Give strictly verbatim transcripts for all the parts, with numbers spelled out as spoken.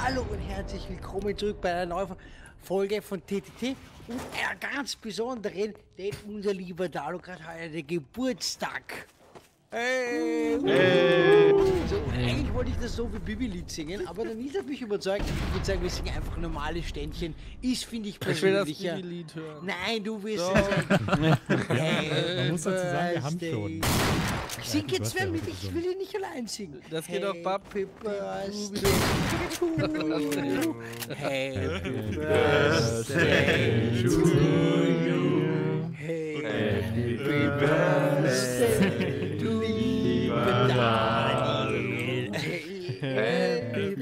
Hallo und herzlich willkommen zurück bei einer neuen Folge von T T T und einer ganz besonderen, denn unser lieber Daluk hat heute Geburtstag. Hey! Hey. So, eigentlich wollte ich das so wie Bibi-Lied singen, aber dann ist er mich überzeugt. Ich würde sagen, wir singen einfach normale Ständchen. Ist, finde ich, persönlicher. Ich will das Bibi-Lied hören. Nein, du willst Doch. das sagen. Ja, man muss dazu sagen, wir haben schon. Ich singe jetzt wer mit, ich will ihn nicht allein singen. Das geht doch Happy Birthday to you. Happy Birthday to you. Happy Birthday to lieber Daniel. Happy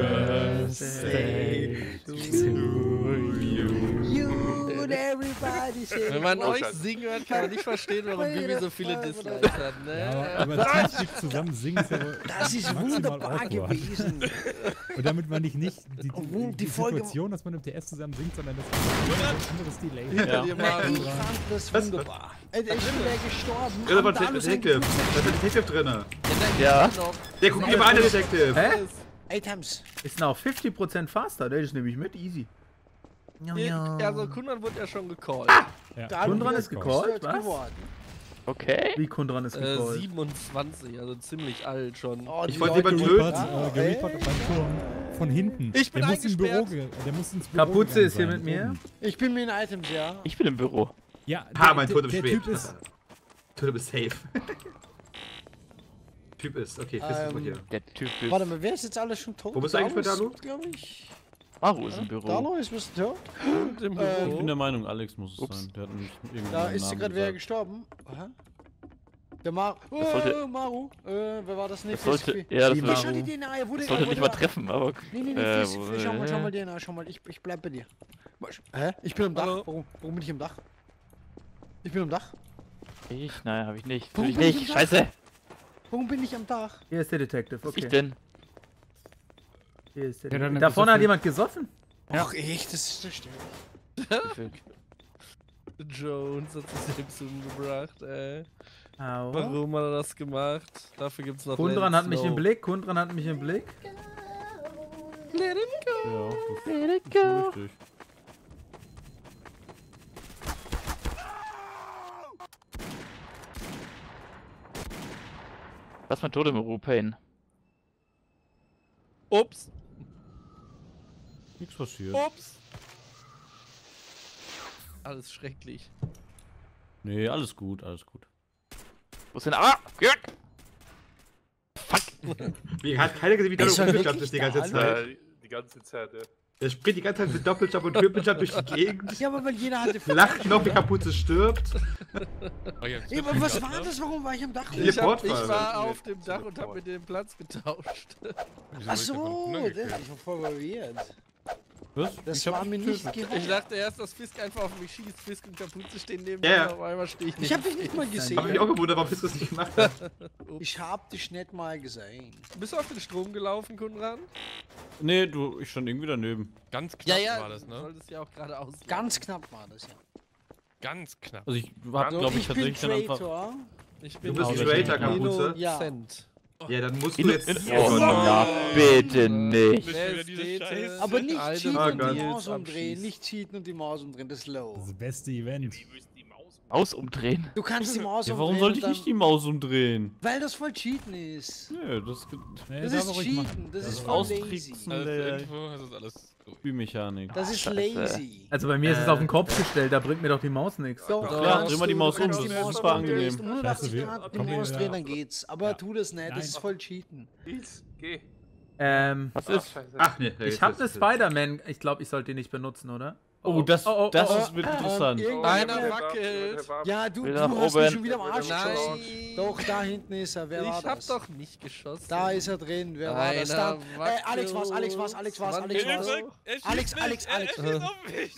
Birthday to you. You and everybody say. Wenn man euch singen hört, kann man nicht verstehen, warum Bibi so viele Dislikes hat, ne? Ja, aber teamspeak zusammen singen ist ja wohl Das ist maximal wunderbar awkward. gewesen. Und damit meine ich nicht die, Obwohl die, die die Folge- Situation, dass man im T S zusammen singt, sondern das ist ein anderes Delay. Ja. Die Ich Maru. fand das wunderbar. Er ist schon wieder gestorben. Ja, da war Und ein alles Detective. ein Da ist ein Detective drin. Ja. Der guckt immer an, der Detective. Hä? Items. Ist noch fünfzig Prozent faster, das nehme ich mit, easy. Also Kundran wurde ja schon gecallt. Ja. Kundran ist gecallt, Wird was? geworden. Okay. Wie Kundran ist Äh, gecallt? siebenundzwanzig, also ziemlich alt schon. Oh, die Ich wollte Leute- lieber Geripert, töten. äh, Geripert beim Turm von hinten. Ich bin der muss, im Büro, eingesperrt. ge- der muss ins Büro Kapuze gegangen ist hier sein, mit mir. oben. Ich bin mit den Items, ja. Ich bin im Büro. Ja, Ha, mein der, Totem der, der schwebt. Typ ist... Totem ist safe. Typ ist, okay, Fist ist Ähm, hier. Der Typ ist. Warte mal, wer ist jetzt alles schon tot? Wo bist du eigentlich mit Dalu? glaube ich. Maru ist im Büro. Dalu ist bist du tot? Und im Äh, Büro. Ich bin der Meinung, Alex muss es Ups. sein. Der hat nämlich irgendwie Da einen ist Namen gerade wer gesagt. gestorben. Aha. Der Maru. Oh, sollte- Maru. Äh, wer war das nicht? Das sollte. Ist- Ja, das Die Ich wird, schau die Maru. D N A, er wurde das sollte er nicht wurde- mal treffen, aber. Nee, nee, nee, äh, Fizz, wo- Fizz, schau mal, schau äh, mal D N A, schau mal, ich, ich bleib bei dir. Hä? Ich bin am Dach. Hallo? Warum, warum bin ich am Dach? Ich bin am Dach. Ich? Nein, hab ich nicht. Warum Will ich bin ich nicht. im Dach? Scheiße. Warum bin ich am Dach? Hier ist der Detective, Was ich okay. denn? Hier ist der Ja, dann Detective. Da vorne hat gesoffen. jemand gesoffen. Ach echt, das ist so still. Jones hat sich selbst umgebracht, ey. Au. Warum hat er das gemacht? Dafür gibt's noch Kundran Let hat It mich Snow. im Blick, Kundran hat mich im Blick. Let it go. Ja, das Let it ist go. richtig. Was mein Totem im Büro, Pain. Ups. Nichts passiert. Ups. Alles schrecklich. Nee, alles gut, alles gut. Wo ist denn. Ah! Jörg! Wie hat keiner gesehen, wie Dalu Ist er rumgejumpt wirklich ist die ganze da? Zeit. Äh, die ganze Zeit, ja. Der springt die ganze Zeit mit Doppeljump und Trippeljump durch die Gegend. Ja, aber weil jeder hatte... Lacht noch, wie Kapuze stirbt. Ja, aber was war das? Warum war ich am Dach? Hier Ich, hab, Portfall. ich war auf dem Dach und hab mir den Platz getauscht. Ach so, das ist voll variiert. Was? Das Ich hab war mir getötet. nicht Ich gehört. dachte erst, dass Fisk einfach auf mich schießt. Fisk und Kapuze stehen neben Ja, mir ja. und auf einmal stehe ich Ich hab dich nicht mal Hab mich gesehen. auch gewundert, warum Fisk das nicht gemacht hat. Ich hab dich nicht mal gesehen. Bist du auf den Strom gelaufen, Kundran? Nee, du, ich stand irgendwie daneben. Ganz knapp war das, Du ne? solltest ja auch geradeaus. Ganz knapp war das, ja. Ganz knapp. Also ich hab, So, glaube ich, ich bin tatsächlich dann einfach... Traitor. Ich bin Du bist ein Traitor, Kapuze. Ja. Innocent. Ja, dann musst du In, jetzt... in, Oh oh, Gott. ja, bitte nicht. Nicht wieder diese Scheiße. Aber nicht Alte cheaten Oh und die Gott. Maus umdrehen. Abschießen. Nicht cheaten und die Maus umdrehen, das ist low. Das beste Event. Aus umdrehen. Du kannst die Maus Ja, umdrehen. warum sollte und ich dann- nicht die Maus umdrehen? Weil das voll cheaten ist. Nö, das Nee, Das darf ist er ruhig cheaten, machen. das ist Ja. voll lazy. Austricksen Also der für Info, das ist alles gut. Spielmechanik. Das ist Scheiße. lazy. Also bei mir ist es Äh. auf den Kopf gestellt, da bringt mir doch die Maus nichts. Doch, Klar, kannst dreh mal die du, Maus du um, kannst das die ist Maus super umdrehen, angenehm. um hundertachtzig Scheiße, wir- Grad die komm, Maus wir- drehen, dann geht's. Aber Ja. tu das nicht, das Nein. ist voll cheaten. Nils, geh. Ähm, Was Ach, ist? scheiße. Ach nee, ich habe eine Spider-Man. Ich glaube, ich sollte die nicht benutzen, oder? Oh, das, oh, oh, das oh, ist wird oh, interessant. ähm, Einer Der wackelt. der Barb- Ja, du, Will du nach hast mich oben. schon wieder am Arsch geschossen. Nein. Doch, da hinten ist er. Wer war Ich hab das? doch nicht geschossen. Da ist er drin. Wer war das? Da. Einer Äh, Alex war's, Alex war's, Alex war's, Alex Hilfe! war's. Er schießt Alex, mich, Alex, er- Alex. Er schießt auf mich.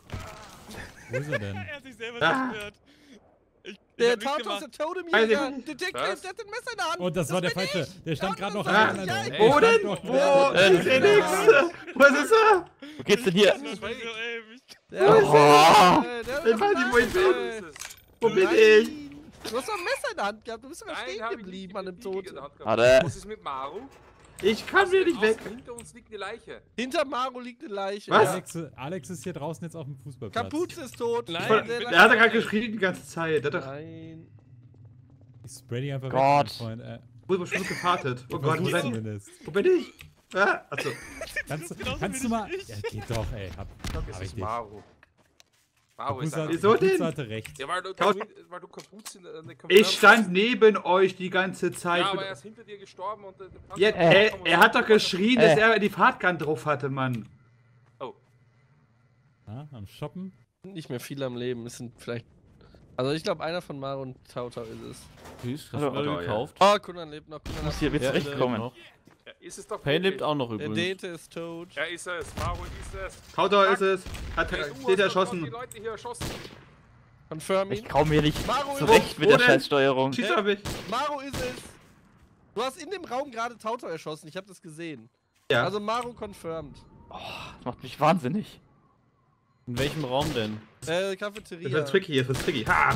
Wo ist er denn? Er hat sich selber Ah. zerstört. Ich, ich Der hab nichts Taut aus gemacht. der Totem Also- hier. Detective, Was? der hat den Messer in der Hand. Oh, das war der bin falsche. ich. Der stand Ja, gerade noch das an war der ich. anderen Ja, Wo Seite. denn? Stand noch- Wo? Äh, Ich seh nix. Was ist er? Wo geht's denn hier? Das ist so, ey, mich- Der Oh. äh, der Ich weiß nicht, wo ich bin. Äh, Wo bin nein. ich? Du hast doch ein Messer in der Hand gehabt. Du bist sogar Nein, stehen hab ich geblieben nicht an dem mit Tod. in der Hand gehabt. Warte. Was ist mit Maru? Ich kann mir nicht weg. Hinter uns liegt eine Leiche. Hinter Maro liegt eine Leiche. Was? Ja. Alex, Alex ist hier draußen jetzt auf dem Fußballplatz. Kapuze ist tot. Nein, Der- bitte. der- Der hat ja gerade geschrien die ganze Zeit. Der hat doch Nein. Ich spray die einfach Gott. weg, mein Freund. Äh, wohl schon gepartet. Oh Gott, wo, versuch's bin- zumindest. wo bin ich? Ah, achso. Kannst, du- genauso kannst wie du mal... ich. Ja, geht doch, ey. Hab, hab Es ich ist dich. Maro. Maro ist Kapuze, einfach... Wieso denn? Kapuze hatte recht. Ja, weil du, Kaut- weil du Kapuze in der Ich stand neben euch die ganze Zeit. Ja, aber er ist hinter dir gestorben und... der Panzer- Ja, Äh, er, er hat doch geschrien, dass Äh. er die Fahrtkante drauf hatte, Mann. Oh. Ja, am Shoppen. Nicht mehr viele am Leben. Es sind vielleicht. Also ich glaube einer von Maro und Tautau ist es. Tschüss, hast Hallo. du gerade Oh, ja. gekauft? Oh, Kunan lebt noch. Kunan Muss hat- hier jetzt Ja, recht der kommen. lebt noch. Ja, ist es doch Payne lebt wirklich. auch noch Der übrigens. Dete ist tot. Ja, ist es. Maro ist es. Tautor ist es. Hat Ey, du steht hast doch die erschossen. Leute hier erschossen. Confirm Ich ihn. komme hier nicht Maro zurecht ist mit Wo der denn? Scheißsteuerung. Schieß auf mich. Maro ist es. Du hast in dem Raum gerade Tautau erschossen. Ich habe das gesehen. Ja. Also Maro confirmed. Das macht mich wahnsinnig. In welchem Raum denn? Äh, Das Cafeteria. wird tricky, das wird tricky. Ha!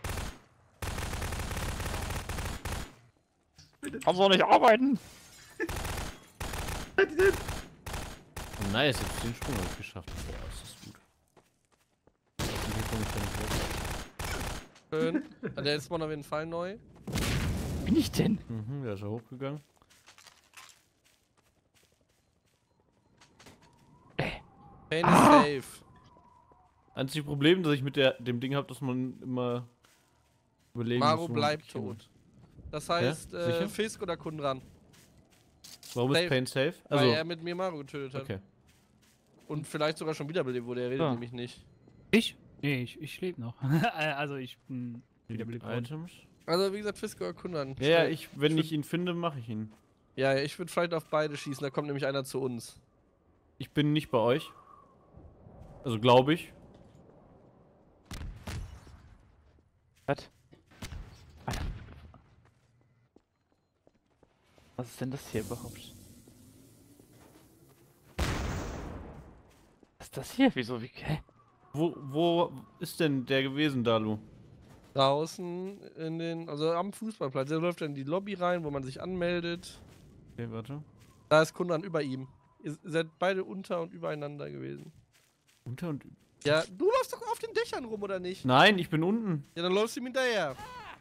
Kannst du auch nicht arbeiten? Oh, nice, jetzt den Sprung hab ich geschafft. Boah, ist das gut. Und hier komm ich dann nicht weg. Schön. Ah, der ist auf jeden Fall neu. Wo bin ich denn? Mhm, der ist ja hochgegangen. Pain ist safe. Einzige Problem, das ich mit der, dem Ding habe, dass man immer überlegen Maro muss, wo man bleibt wirklich hin tot. Das heißt, äh, Sicher? Fisk oder Kundran. muss. Warum Safe. ist Pain safe? Weil er Also, mit mir Maro getötet hat. okay. Und vielleicht sogar schon wiederbelebt wurde. Er redet Ah. nämlich nicht. Ich? Nee, ich, ich lebe noch. also ich bin wiederbelebt worden. Items? Also wie gesagt, Fisk oder Kundran. Ja, ja, ich, wenn ich ihn finde, mache ich ihn. Ja, ich würde vielleicht auf beide schießen. Da kommt nämlich einer zu uns. Ich bin nicht bei euch. Also glaube ich. Was? Alter. Was ist denn das hier überhaupt? Was ist das hier? Wieso? Wie? Hä? Wo, wo ist denn der gewesen, Dalu? Draußen in den, also am Fußballplatz. Er läuft dann in die Lobby rein, wo man sich anmeldet. Okay, warte. Da ist Kundran über ihm. Ihr seid beide unter und übereinander gewesen. Unter und. Ja, du läufst doch auf den Dächern rum, oder nicht? Nein, ich bin unten. Ja, dann läufst du ihm hinterher.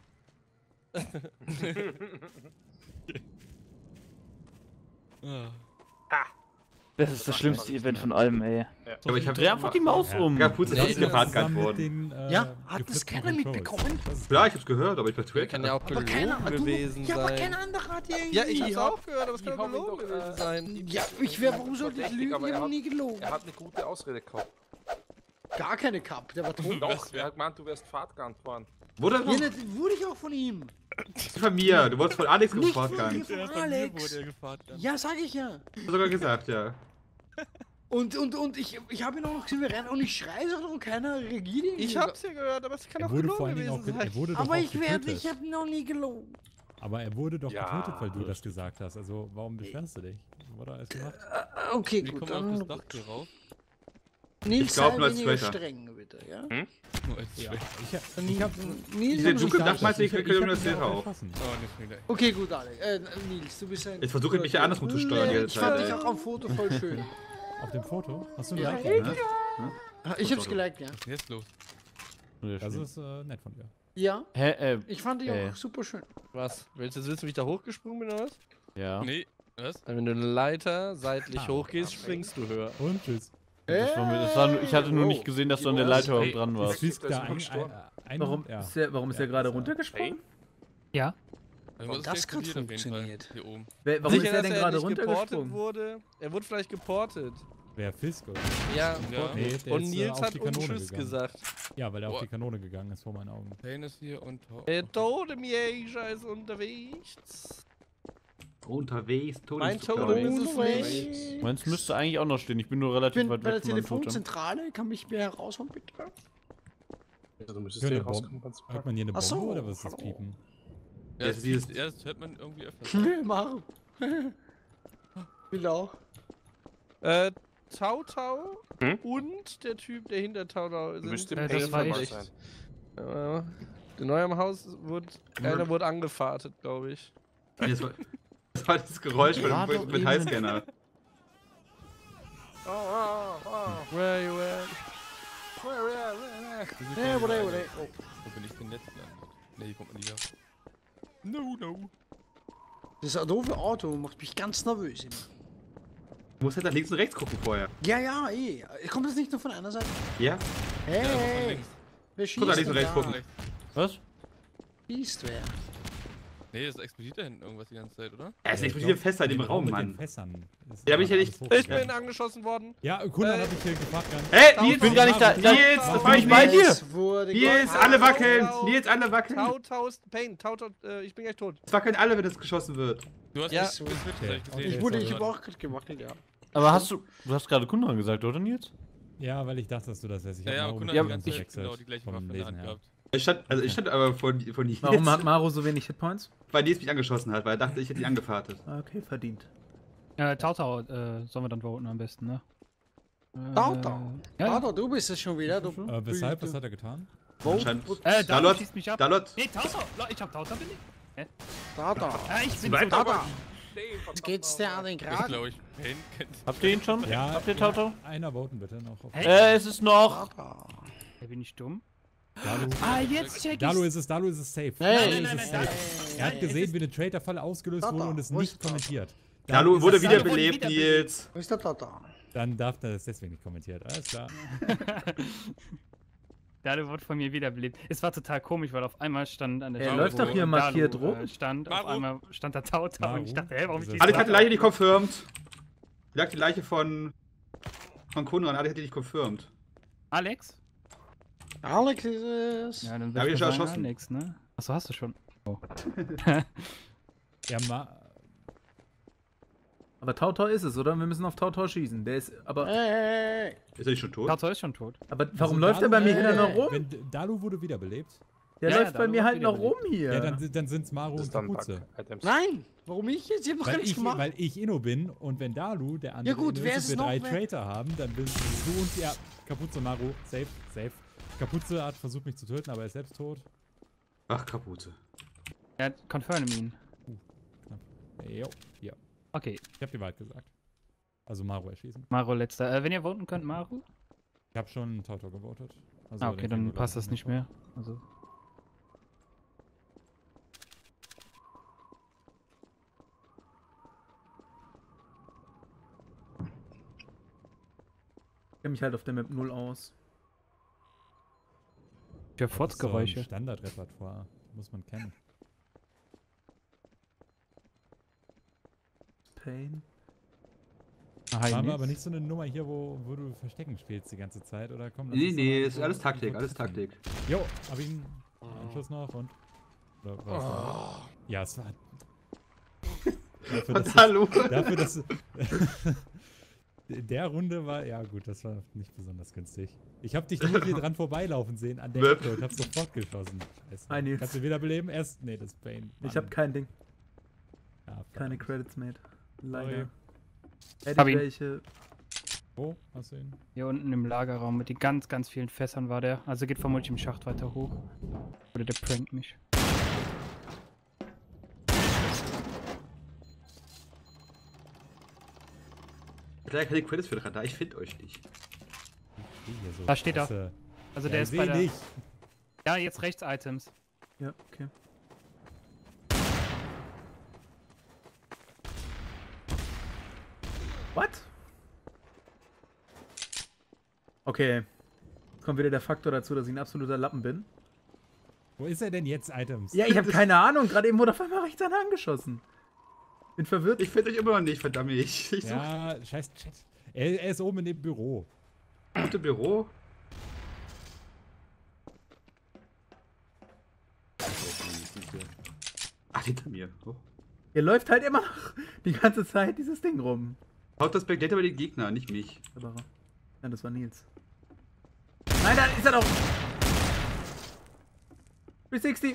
Das ist das schlimmste Event von allem, ey. Aber ich hab Dreh einfach die Maus Ja. um. Kaputt ist Ja, nicht ja, gefahrtkant Zusammen mit worden. den, äh, Ja, hat das geflippten keiner Controls. mitbekommen? Das ist- Ja, ich hab's gehört, aber ich war Der Twitter. kann ja auch Aber gelogen keiner, gewesen ja, aber sein. kein anderer hat ja Ja, ich hab's irgendwie- auch gehört, aber es Die kann haben ihn gelogen doch, gewesen äh, sein. Ja, ich wäre, warum sollte ich Verdächtig, lügen? aber Ich er habe hat- nie gelogen. Er hat eine gute Ausrede gehabt. Gar keine gehabt, der war tot. Doch, er hat gemeint, du wärst Fahrtgang fahren. Wurde Ja, das wurde ich auch von ihm. das von mir. Du wurdest von Alex Nicht gefragt, von ganz. dir, von Alex. Ja, sag ich ja. Hast du sogar gesagt, ja. Und, und, und ich, ich habe ihn auch noch gesehen, wir rennen und ich schreie so und keiner reagiert irgendwie. Ich hab's ja gehört, aber es kann Er auch wurde gelogen vor allen Dingen auch, gewesen ge- er sein. wurde doch Aber auch ich werde, getötet. ich habe noch nie gelogen. Aber er wurde doch Ja, getötet, weil du das gesagt hast. Also warum beschwerst du dich? Wurde alles gemacht? Äh, Okay, gut, dann rauf? Nils, Ich glaub, sei nur als weniger Zweiter. streng, bitte, ja? Ja, ich, hab- ich Nils, hab, Nils Diese hat Duke mich dachte, gar nicht- ich kriege hab das ihn Lehrer auch auf. erschossen. Okay, gut, Alex. Äh, Nils, du bist ein... Jetzt versuche ich mich ja andersrum zu steuern die Nee, ganze Ich fand Zeit. dich auch am Foto voll schön. Auf dem Foto? Hast du ein Ja. Like? Ne? Ich hab's geliked, ja. Jetzt los. Das ist äh, nett von dir. Ja, Hä, äh, ich fand dich Äh. auch super schön. Was? Willst du jetzt wissen, wie ich da hochgesprungen bin oder was? ja. Nee, was? Wenn du eine Leiter seitlich Ah. hochgehst, springst du höher. Und tschüss. Das war mir, das war, nur- ich hatte nur nicht gesehen, dass du an der Leiter Hey, dran Ist warst. Fisk der da ist ein, ein, gestorben. ein, Warum ja. ist der, warum ist der Ja, gerade ist er. runtergesprungen? Ja. Warum das grad funktioniert. Hier oben. Wer, warum Sicher, ist er dass denn er gerade nicht geportet runtergesprungen? wurde? Er wurde vielleicht geportet. Wer Fisk oder? Ja, Ja. Nee, der und ist, äh, Nils auf hat die uns Kanone Tschüss gegangen. gesagt. Ja, weil er auf Boah. die Kanone gegangen ist vor meinen Augen. Payne ist hier und... Der Todemjäger ist unterwegs. Unterwegs, Mein Todeszucker. Totem ist es nicht. Meins müsste eigentlich auch noch stehen. Ich bin nur Ich relativ bin weit bei der weg von meinem Totem. Telefonzentrale, kann mich mehr herausholen, bitte? Also, du müsstest Ja, hier eine Bombe. rauskommen. kannst du Hört man hier eine Ach Bombe so, oder was ist das hallo. Piepen? Ja, Jetzt das, dieses- ja, das hört man irgendwie öfters. Nee, mach. Will auch. Äh, Tau Tau Hm? und der Typ, der hinter Tau Tau sind. Müsste Ja, das Payne war dabei ich. sein. Äh, in eurem Haus wurde, einer wurde angefahrtet, glaube ich. Jetzt war- Das war das Geräusch War mit, doch mit eben- Highscanner. Oh, oh, oh. Where you at? Where, where, where? Hey, wo, wo, wo. Wo bin ich denn jetzt gelandet? Ne, hier kommt man nicht auf. No, no. Das doofe Auto macht mich ganz nervös immer. Du musst halt nach links und rechts gucken vorher. Ja, ja, eh. Kommt das nicht nur von einer Seite? Ja? Hey, Ja, von hey. links. Wer Guck nach schießt links und denn rechts da? gucken. Was? Schießt wer? Nee, das explodiert da hinten irgendwas die ganze Zeit, oder? Er ist explodiert fest an dem Raum, mit den Mann. Fässern. Ist Ja, bin ich ja alles nicht- Ich bin hochgegangen. angeschossen worden. Ja, Kunde Äh, hab ich hier gefragt. Ganz Hey, Tau, Nils, Ich bin gar nicht da. da Nils, das war bin ich ich bei dir. Es wurde Nils, Gott- alle Tau, wackeln! Tau. Nils, alle wackeln! Tau, Tau, ist Pain. Tau, Tau, äh, ich bin gleich tot. Es wackeln alle, wenn das geschossen wird. Du hast Ja. mich geswitcht, das hab ich gesehen. Ich wurde, ich sorry. hab auch gerade gewackelt, ja. Aber hast du. Du hast gerade Kunde gesagt, oder Nils? Ja, weil ich dachte, dass du das wärst. Ich Ja, hab ja, Mauro Kunde mit hat die dem ganze Zeit gewechselt, genau die gleiche vom Waffe in der Lesen Hand her. gehabt. Ich stand, also ich stand aber von, von Nils, Warum hat Maro so wenig Hitpoints? weil Nils mich angeschossen hat, weil er dachte, ich hätte ihn angefahrtet. Ah, Okay, verdient. Äh, Tautau, äh, sollen wir dann voten am besten, ne? Äh, Tautau. Ja, ja. Tautau, du bist es schon wieder. Du, Äh, weshalb? Was hat er getan? Anscheinend. Äh, Tautau Dalot, schießt mich ab. Dalot. Nee, Tautau, Lo- ich hab Tautau, bin ich? Tautau. Ah, ich bin Bleib so dabei. dabei. Jetzt geht's dir an den Ich Kragen. glaube, ich Pain kennt. Habt ihr ihn schon? Ja, Habt ihr Tautau? ja, einer voten bitte noch. Auf Hey. Äh, es ist noch. Tautau. Hey, bin ich dumm? Dalu. Ah, jetzt check Dalu ich's. ist es, Dalu ist es safe. Hey. Dalu Nein, ist nein, es nein, safe. Er hat gesehen, wie eine Traitor-Falle ausgelöst Tautau, wurde und es wo nicht ist Tautau? kommentiert. Dalu ist wurde es- Dalu wurde wiederbelebt, wiederbelebt. Nils. Wo ist der Tautau? Dann darf er das deswegen nicht kommentiert. Alles klar. Dalu wurde von mir wiederbelebt. Es war total komisch, weil auf einmal stand an der Er Stelle, läuft doch wo hier Dalu, markiert äh, rum. Stand, auf Maru. einmal stand da Tautau und ich dachte, hä, warum Das steht ist- Alex da hat die Leiche nicht confirmed. Die lag die Leiche von, von Konrad, Alex hat die nicht confirmed. Alex? Alex ist es. Ja, dann Hab würde ich ich schon mal sagen erschossen. Alex, ne? Achso, hast du schon. Oh. Ja, ma Aber Tautau ist es, oder? Wir müssen auf Tautau schießen. Der ist. Aber, Hey, hey, hey. Ist er nicht schon tot? Tautau ist schon tot. aber warum Also läuft er Dalu- bei mir äh, wieder noch rum? Wenn D- Dalu wurde wiederbelebt. Der Ja, ja, läuft bei Dalu mir wird halt noch rum wiederbelebt. hier. Ja, dann, dann sind es Maro und Kapuze. Nein, warum ich jetzt? Ich hab doch gar Weil nichts ich, gemacht. weil ich Inno bin und wenn Dalu, der andere, gut, Inno wer ist ist und wir noch? drei Wer- Traitor haben, dann bist du und ja, Kapuze, Maro, safe, safe. Kapuze hat versucht mich zu töten, aber er ist selbst tot. Ach, Kapuze. Ja, confirm ihn. Jo, ja. Okay, Ich hab die Wahrheit gesagt. Also Maro erschießen. Maro letzter. Äh, wenn ihr voten könnt, Maro? Ich habe schon Tautau gewotet. Also Ah, okay, den dann kriegen wir passt gleich das nicht mehr. Also. Ich kenne mich halt auf der Map null aus. Für Das ist so ein Fotzgeräusche. Standardrepertoire. Muss man kennen. Pain. Aha, Waren wir Nils. aber nicht so eine Nummer hier, wo, wo du Verstecken spielst die ganze Zeit, oder? Komm, lass Nee, uns nee, mal ist so- alles Taktik, so alles testen. Taktik. Jo, hab ihn. Einen Schuss noch und. Oder was war? Ja, es war. Dafür, dass es- Hallo. Dafür, dass. Der Runde war. Ja, gut, das war nicht besonders günstig. Ich hab dich nur hier dran vorbeilaufen sehen an der Möp. Ecke und hab sofort geschossen. Scheiße. Hi, Nils. Kannst du wiederbeleben? Erst. Nee, das ist Bane. Ich habe kein Ding. Ja, Keine verdammt. Credits made. Leider. Sorry. Hätte Hab ich ihn. welche. Wo? Hast du ihn? Hier unten im Lagerraum mit den ganz, ganz vielen Fässern war der. Also geht vermutlich im Schacht weiter hoch. Oder der prankt mich. Leider keine Credits für den Radar, ich finde euch nicht. Hier so Da steht er. Scheiße. Also Ja, der ich ist bei seh der. nicht. Ja, jetzt rechts Items. Ja, okay. What? Okay. Jetzt kommt wieder der Faktor dazu, dass ich ein absoluter Lappen bin. Wo ist er denn jetzt, Items? Ja, ich habe keine Ahnung. Gerade eben wurde auf einmal rechts einer angeschossen. Bin verwirrt. Ich finde euch immer noch nicht, verdammt. Ich, ich suche Ja, scheiß Chat. Er, er ist oben in dem Büro. gute Büro. Ach, hinter mir. Oh. Hier läuft halt immer noch die ganze Zeit dieses Ding rum. Haut das Backdate aber den Gegner, nicht mich. Aber, ja, das war Nils. Nein, da ist er doch. dreihundertsechzig.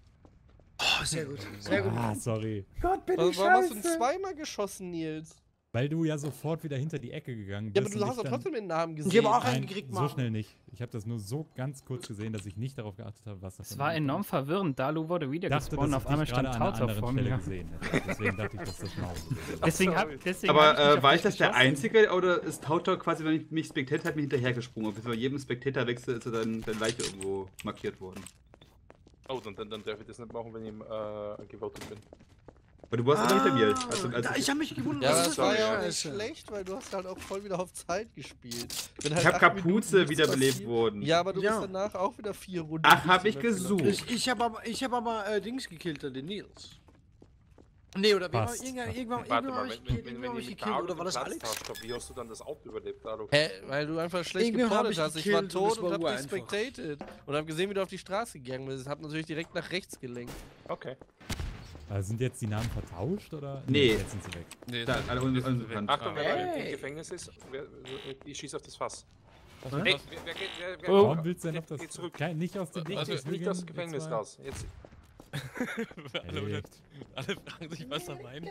Oh, sehr gut, sehr gut. Ah, sorry. Gott, bin Also, ich warum hast du ihn scheiße. zweimal geschossen, Nils? Weil du ja sofort wieder hinter die Ecke gegangen Ja, bist. aber du und hast ich doch dann- trotzdem den Namen gesehen. Ich habe auch Nein, einen gekriegt, so Mann. schnell nicht. Ich habe das nur so ganz kurz gesehen, dass ich nicht darauf geachtet habe, was das Es war enorm verwirrend. Dalu wurde wieder Ich dachte, gespawnt, dass auf ich einmal dich stand gerade an einer Tautor anderen vor Stelle mir. gesehen hätte. Deswegen dachte ich, dass das Maul ist. Deswegen hab, deswegen hab Aber ich nicht äh, auf war dich ich das der geschossen. Einzige oder ist Tautor quasi, wenn ich mich spectated hat, mir hinterhergesprungen? Und bei jedem Spectator-Wechsel ist dann deine Leiche irgendwo markiert worden. Oh, dann, dann, dann darf ich das nicht machen, wenn ich äh, gewotet bin. Aber du warst immer hinter mir. Ah, Also, da, also, ich habe mich gewundert, Ja, aber was das ist war das ja für auch eine nicht Scheiße? schlecht, weil du hast halt auch voll wieder auf Zeit gespielt. Wenn ich halt hab acht Kapuze Minuten nichts wiederbelebt passiert- worden. Ja, aber du Ja. bist danach auch wieder vier Runden. Ach, hab ich Map gelaufen. gesucht. Ich, ich habe aber, ich hab aber äh, Dings gekillt, den Nils. Nee, oder wer war Passt. irgendwann, irgendwann, Warte irgendwann mal, habe wenn, ich wenn, gekillt, wenn, irgendwann wenn hab ich ich mit gekillt, Dalu oder war das Platz Alex? tauscht hab, wie hast du dann das Auto überlebt, Dalu? Hä? Weil du einfach schlecht Irgendwann hab geportet ich hast. Ich war gekillt und das tot war und hab dich ureinfach. spectated. Und hab gesehen, wie du auf die Straße gegangen bist. Hab natürlich direkt nach rechts gelenkt. Okay. Also sind jetzt die Namen vertauscht oder? Nee. Jetzt sind sie weg. Nee, Da, alle un unbekannt. Achtung, wer Hey. im Gefängnis ist, wer, ich schieß auf das Fass. Was? Ey, wer, wer, geht- wer, wer, Warum willst du denn geht- auf das? geht zurück. Kein, nicht aus dem Ding. Also ich will nicht aus dem gehen, Gefängnis ihr zwei. raus. Jetzt, alle, Ey. alle fragen sich, was er meint.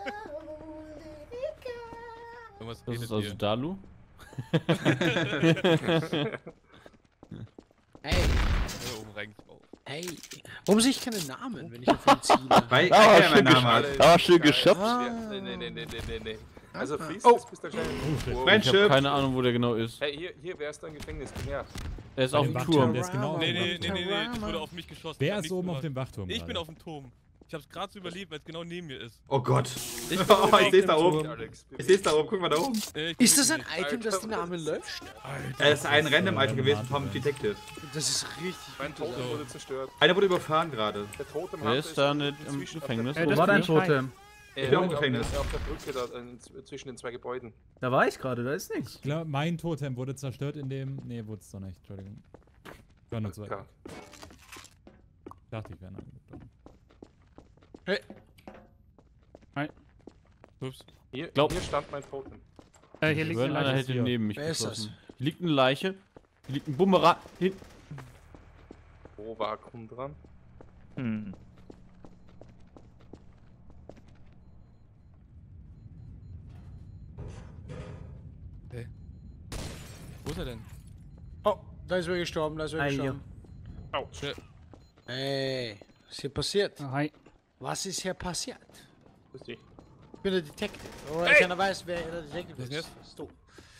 Irgendwas Das redet ist also ihr. Dalu. Hey, Ja, oben rein drauf. hey. Warum sehe ich keine Namen, wenn ich auf ihn ziele? Weil Ah, keiner schön meinen Namen hat. Alle- Ah, schön Geil. geschafft. Ja, Nee, nee, nee, nee, nee, nee, nee. Also Fries, Oh. das bist du kleine. Oh, shit. Wow. Mein Ich habe Chip. keine Ahnung, wo der genau ist. Hey, hier, hier wär's dein Gefängnis, komm her. Er ist Bei auf dem dem Wachturm, Turm. der ist genau auf Nee, dem nee, nee, Wachturm. nee, nee, es wurde auf mich geschossen. Wer Ich hab ist nichts oben auf gemacht. dem Wachturm Ich bin gerade? auf dem Turm. Ich hab's gerade so überlebt, weil es genau neben mir ist. Oh Gott. Ich bin Oh, oben auf ich seh's dem da Turm. oben. Alex, Ich seh's da oben, guck mal da oben. Äh, ich Ist das bin ein Item, das die Namen löscht? Es ist ein ist, random äh, Item gewesen Martin, vom ja. Detective. Das ist richtig Mein gut. Totem wurde zerstört. Einer wurde überfahren gerade. Der Totem Wer ist da nicht im inzwischen auf Gefängnis? der- Äh, Wo das war bin dein ich. Totem? Äh, bin auch im auf- Gefängnis. Auf der Brücke da in, zwischen den zwei Gebäuden. Da war ich gerade, da ist nichts. Ich glaube, mein Totem wurde zerstört in dem. Nee, wurde es doch nicht. Entschuldigung. Ich war nur zwei. Klar. Ich dachte, ich wäre angekommen. Ups. Hier, Glaub- hier stand mein Totem. Äh, hier Ich liegt schwöre, eine einer Leiche. hätte hier. neben mich Wer ist das? geschossen. Hier liegt eine Leiche. Hier liegt ein Bumerang. Hin. Wo war Kuhn dran? Hm. Wo ist er denn? Oh, da ist wer gestorben, da ist wer Ei, gestorben. Autsch. Ey, was ist hier passiert? Ah, hi. Was ist hier passiert? Grüß dich. Ich bin der Detective. Oder Hey! keiner weiß, wer der Detective Was ist. ist Bist du.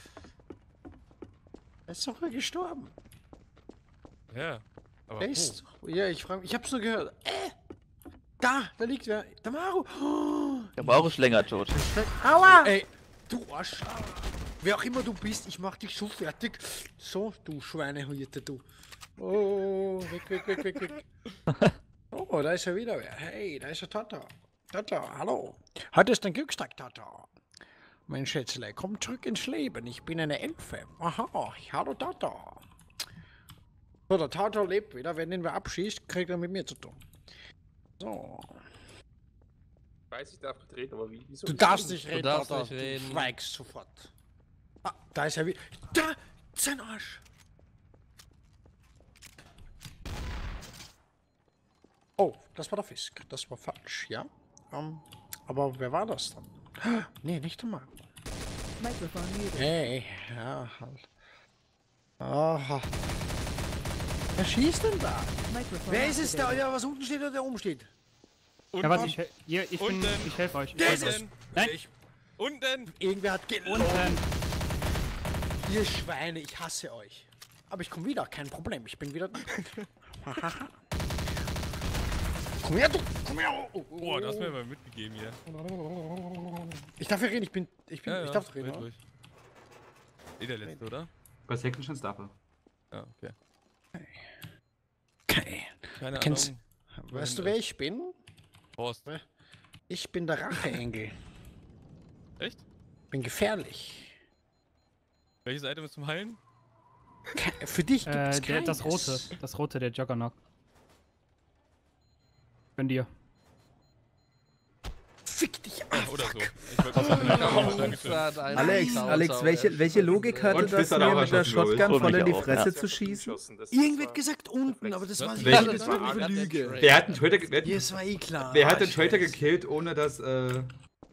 Er ist doch gestorben. Ja. Aber Er ist. Ja, ich frage mich. Ich hab's nur gehört. Äh! Da, da liegt wer. Der Maru. Oh, Der Mauro ist länger tot. aua! Ey, du Arsch. Wer auch immer du bist, ich mach dich so fertig. So, du Schweinehüte, du. Oh, weg, weg, weg, weg, weg. Oh, da ist ja wieder wer. Hey, da ist ja Tata. Tata, hallo. Heute ist dein Glückstag, Tata. Mein Schätzle, komm zurück ins Leben. Ich bin eine Elfe. Aha, hallo Tata. So, der Tata lebt wieder. Wenn ihn wer abschießt, kriegt er mit mir zu tun. So. Ich weiß, ich darf nicht reden, aber wie? Wieso? Du darfst nicht reden, darfst Tata. nicht reden. Du schweigst sofort. Ah, da ist er wieder. Da! Sein Arsch! Oh, das war der Fisk. Das war falsch, ja? Ähm, aber wer war das dann? Nee, nicht der Mann. Hey, ja, halt. Aha. Wer schießt denn da? Wer ist es da, der was unten steht oder der oben steht? Und Ja, warte, ich, hel- hier, ich, bin, Unten. ich helfe euch. Der Ich ist helf es! euch. Nein. Ich, Unten! irgendwer hat gelogen. Unten. Ihr Schweine, ich hasse euch. Aber ich komme wieder, kein Problem. Ich bin wieder da. Komm her, du! Komm her! Oh, oh, Boah, du hast mir oh. mal mitgegeben hier. Ich darf ja reden, ich bin. Ich bin. Ja, ja, ich darf red reden, oder? ruhig. Eh der letzte, oder? Bei Second Chance darf er. Ja, okay. Okay. Keine Kennst- Ahnung. Weißt du, wer ich bin? Horst. Ich bin der Racheengel. Echt? Bin gefährlich. Welches Item ist zum Heilen? Ke für dich gibt Äh, es der, das keines. rote. Das rote, der Juggernaut. Gönn dir. Fick dich Ja, ab. oder so. Ich wollte sagen, Dankeschön. Alex, Alex, welche, welche Logik hatte Und das, Fist hat mir auch mit der erschossen, glaub ich. Shotgun Und voll mich in die auch, Fresse ja. zu schießen? Irgendwer hat gesagt unten, aber das war Was? nicht. Welche- Das war eine Lüge. Wer hat den Traitor, ge- wer, Ja, es war eh klar. wer hat den Ah, Traitor Scheiße. gekillt, ohne dass, äh,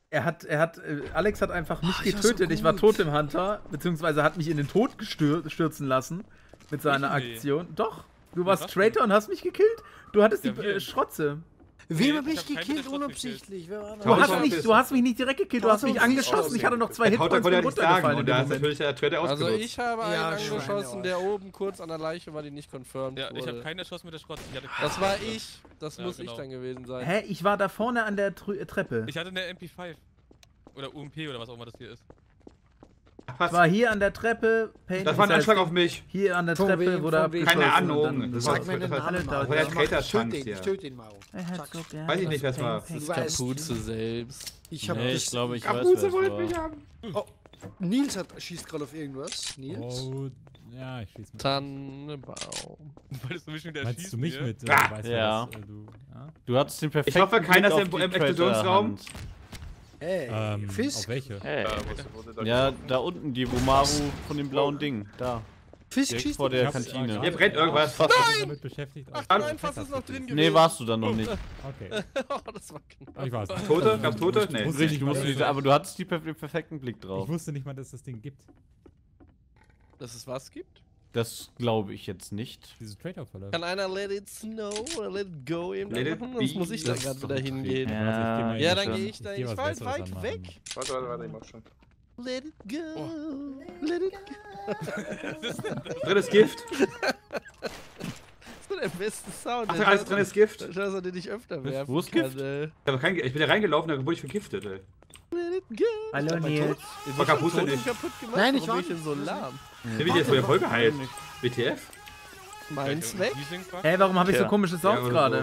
Er hat, er hat, äh, Alex hat einfach mich Ach, ich war so getötet. Ich war gut. Totem Hunter, beziehungsweise hat mich in den Tod gestür stürzen lassen mit seiner Ich? Nee. Aktion. Doch, du warst was Traitor und hast mich gekillt. Du hattest Ja, die wir- äh, Schrotze. Wem Nee, hab ich ich hab keinen gekillt, mit der unabsichtlich? Wer war Du das? hast, hab mich, das- du hast mich nicht direkt gekillt, du hast mich Tausend angeschossen. Ich hatte noch zwei Der Kauter Hitpoints, konnte ja bin nicht sagen runtergefallen und in da dem ist Moment. natürlich der Traitor Also ausgenutzt. ich habe einen Ja, angeschossen, Schweine, der oben kurz an der Leiche war, die nicht confirmed Ja, ich wurde. habe keinen erschossen mit der Schrotze. Ich hatte Das war ich. Das Ja, muss genau. ich dann gewesen sein. Hä, ich war da vorne an der Trü- Treppe. Ich hatte eine M P fünf. Oder U M P oder was auch immer das hier ist. Ach, Ich was? war hier an der Treppe. Pain Das war ein ist Anschlag halt auf mich. Hier an der Von Treppe, wem, wo der von wem? Keine abgeschossen und Ahnung. dann- Das Sag war- mir den das war- Namen, alle Maro. da- Woher Ich trägt er ich töte Chance ihn, hier? ich töte ihn, Maro. Er hat Zack. so gern Weiß ich was nicht, wer es war. Pain, Das Pain. ist Kapuze selbst. Ich hab Nee, das. ich glaube, ich weiß, Kapuze wer wollte es mich war. haben. Oh, Nils hat, schießt gerade auf irgendwas. Nils? Oh, ja, ich schieß mit. Tannenbaum. Wolltest du mich mit der Meinst schießen du mich hier? mit? Äh, Ah! weißt Ja. Du, das, äh, du, ja? Du hattest den perfekten Ich hoffe, keiner Blick ist auf im- die im Explosionsraum. Traitor-Hand. Ey, Ähm, Fisk? auf welche? Hey. Äh, Ja, da unten, die Womaru von dem blauen Ding. Da. Fisk Direkt schießt vor ihn. der hab- Kantine. Hier brennt irgendwas. Ich war damit beschäftigt. Ach auch- nein, fast ist noch drin gewesen. Nee, warst du dann noch nicht. Okay, Oh, das war knapp. ich war's. Tote? Gab's Tote? Nee. Wusste Richtig, du nicht, musst mal, diese, aber du hattest die perf den perfekten Blick ich drauf. wusste nicht mal, dass das Ding gibt. Dass es was gibt? Das glaube ich jetzt nicht. Dieses Traitor-Verlauf. Kann einer Let It Snow oder Let It Go eben Let it machen? Sonst be. muss ich Das da ist gerade doch wieder ein hingehen. Trick. Ja, Ja, dann schon. gehe ich da. geh Ich was war halt Besseres weit anmachen. weg. Warte, warte, warte, ich mach schon. Let it go. Let it go. Drin ist Gift. Das ist der beste Sound. Ach, alles drin ist Gift. Schade, dass er den nicht öfter werfen Wo ist kann, Gift? ey. Ich, hab kein, ich bin da reingelaufen, da wurde ich vergiftet, ey. Let it go. Hallo Nils. Ihr War seid kaputt, schon tot nicht? und kaputt gemacht. Nein, ich Warum war bin ich denn so nicht. lahm? Der wird jetzt voll voll geheilt. W T F? Meins weg? Hä, warum habe ich so Ja. komische Sounds Ja, oder gerade?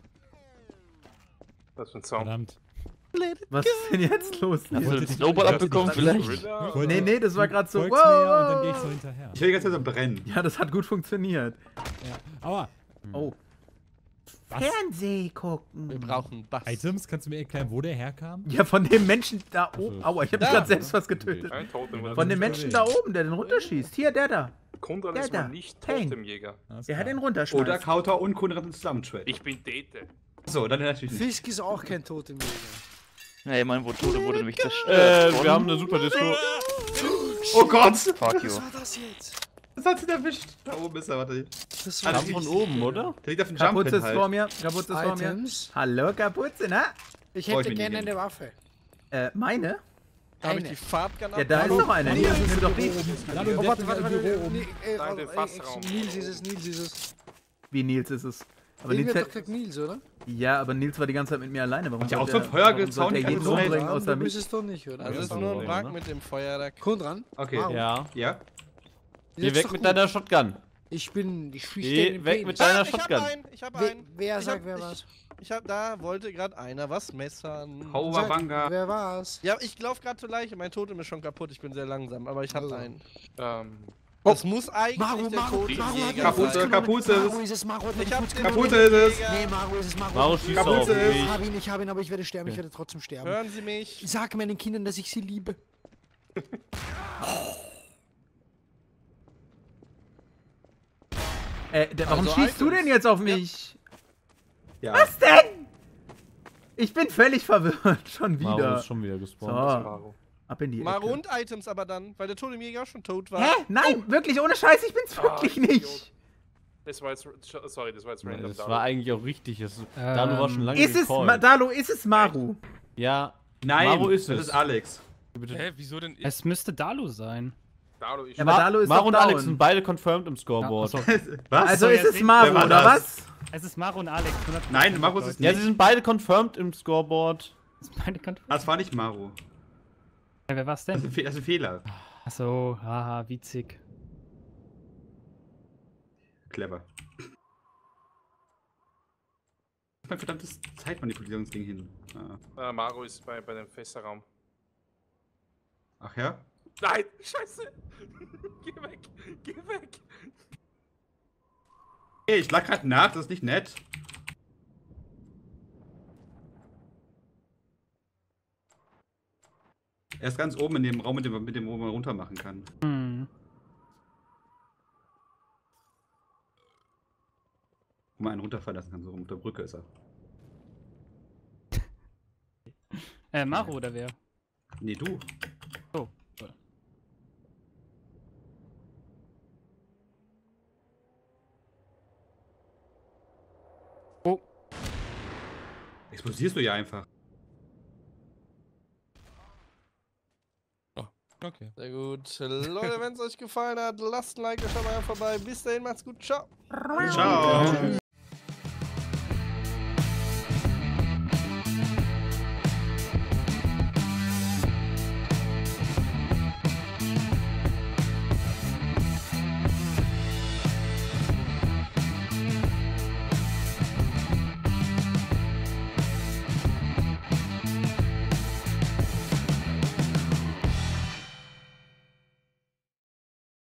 Was für ein Sound. Verdammt. Let it Was ist denn jetzt los? Hast du den wollte Snowball dich- abbekommen ich wollte vielleicht? Ich wollte- Nee, nee, das war gerade so. folgst mir und dann Wow. gehe ich so hinterher. Ich will die ganze Zeit am Brennen. Ja, das hat gut funktioniert. Ja. Aber, Oh. was? Fernseh Wir gucken. brauchen Bass. Items, kannst du mir erklären, wo der herkam? Ja, von dem Menschen da oben. Also, Aua, ich habe da. gerade selbst was getötet. Ein Totem. Von dem Menschen da oben, der den runterschießt. Hier, der da. Kundran Ja, ist da. mal nicht Pain. Totemjäger. Alles Der hat klar. den runterschmeißt. Oder Kauter und Konrad zusammen trade. Ich bin Dete. So, dann natürlich nicht. Fisk ist auch kein Totemjäger. Ja, ich meine, wo Tote wurde nämlich zerstört. Äh, wir haben eine super Disco. Oh Gott! Fuck you. Was war das jetzt? Was hat sie erwischt? Da oben ist er, warte. Das Ah, war Kam von oben, oder? Der liegt auf dem Kapuze Jump ist halt. vor mir. Kapuze ist vor mir. Items. Hallo, Kapuze, na? Ich Brauch ich hätte mir gerne nicht eine Waffe. Äh, meine? Da habe ich Eine. die Farbgun Ja, da ist noch eine. Nee, Hier, das ist nimm doch die. Lalo, Oh, der warte, ist warte, im warte. Büro oben. Nee, äh, Nein, äh, den äh, Fassraum. Nils ist es, Nils ist es. Wie Nils ist es. Aber Irgendwer Nils hat hat, doch gesagt Nils, oder? ja, aber Nils war die ganze Zeit mit mir alleine. Warum Hat ja auch sollte so er- Feuer warum gezaunt, sollte er die jeden ganze Zeit. umbringen außer du mich? bist es doch nicht, oder? Das ist Ja, nur ein ja, Wrack ne? mit dem Feuerwerk. Kundran? Okay. Wow. Ja. Ja? Geh Jetzt weg doch mit gut. deiner Shotgun. Ich bin, ich schieße Geh den weg Penis. mit deiner Ah, ich hab Shotgun. einen, ich hab Wer, einen. wer Ich sagt, hab- wer ich- war's? Ich hab, da wollte gerade einer was messern. Sag, Hauwabanga. wer war's? Ja, ich lauf gerade zur Leiche. Mein Totem ist schon kaputt. Ich bin sehr langsam, aber ich hab Also. einen. Ähm, Das muss eigentlich Maru, der Maru, Totemjäger Maru hat den Kapuze, Fuß genommen. Kapuze ist Maru ist es, Maru hat Ich den hab Fuß den genommen. Kapuze ist es. Nee, Maru ist es, Maru. Maru schießt auf Kapuze ist- Ich mich. hab ihn, ich hab ihn, aber ich werde sterben, ich werde trotzdem sterben. Hören Sie mich. Sag meinen Kindern, dass ich sie liebe. Äh, der, warum Also schießt du Items. denn jetzt auf mich? Ja. Was denn? Ich bin völlig verwirrt. Schon Maru wieder. ist schon wieder gespawnt. So, Maru. ab in die Maru Ecke. und Items aber dann, weil der Totemjäger auch schon tot war. Hä? Nein, wirklich, ohne Scheiß, ich bin's wirklich nicht. Das war jetzt, sorry, das war jetzt Ja, random. das Daru. war eigentlich auch richtig. Das, Dalu war schon lange Ist es, Ma gecallt. Dalo, ist es Maru? Ja, Nein, Maru ist das es. ist Alex. bitte. Hä, wieso denn ich? Es müsste Dalu sein. Daru, ich Ja, aber Ma Dalo ist Maru doch und Alex down. sind beide confirmed im Scoreboard. Ja, Was? Also so, ist ja, es sehen- Maru, Wer war oder das? was? Es ist Maru und Alex. hundert Nein, Maru ist es Ja, nicht. sie sind beide confirmed im Scoreboard. Das ist meine Kontrolle. Das war nicht Maru. Ja, wer war's Das ist denn? ein, Fe das ist ein Fehler. Achso, haha, witzig. Clever. Mein verdammtes Zeitmanipulierungsding hin. Ah. Äh, Maru ist bei, bei dem Fässerraum. Ach ja? Nein, scheiße! Geh weg! Geh weg! Hey, ich lag grad nach, das ist nicht nett. Er ist ganz oben in dem Raum, mit dem, mit dem wo man runter machen kann. Hm. Wo man einen runterfallen lassen kann, so unter der Brücke ist er. Äh, Maro oder wer? Nee, du. Oh. Oh. Explodierst du ja einfach. Okay. Sehr gut. Leute, wenn es euch gefallen hat, lasst ein Like, schaut mal vorbei. Bis dahin, macht's gut. Ciao. Ciao.